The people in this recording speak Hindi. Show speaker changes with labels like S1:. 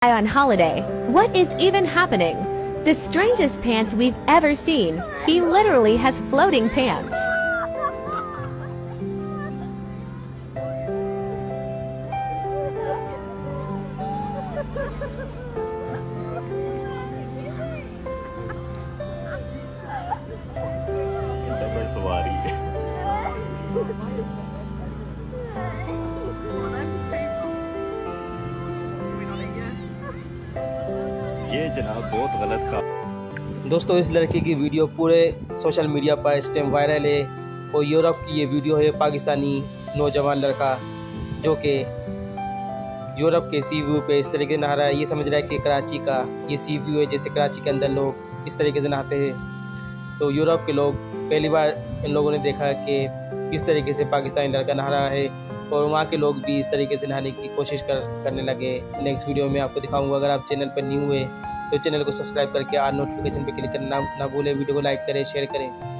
S1: on holiday. What is even happening? The strangest pants we've ever seen. He literally has floating pants.
S2: ये जनाब बहुत गलत काम।
S3: दोस्तों, इस लड़के की वीडियो पूरे सोशल मीडिया पर इस टाइम वायरल है और यूरोप की ये वीडियो है। पाकिस्तानी नौजवान लड़का जो कि यूरोप के सी व्यू पे इस तरीके से नहा रहा है। ये समझ रहा है कि कराची का ये सी व्यू है, जैसे कराची के अंदर लोग इस तरीके से नहाते हैं। तो यूरोप के लोग पहली बार इन लोगों ने देखा कि किस तरीके से पाकिस्तानी लड़का नहा रहा है और वहाँ के लोग भी इस तरीके से नहाने की कोशिश करने लगे। नेक्स्ट वीडियो में आपको दिखाऊंगा। अगर आप चैनल पर न्यू है तो चैनल को सब्सक्राइब करके आल नोटिफिकेशन पे क्लिक करना ना भूलें। वीडियो को लाइक करें, शेयर करें।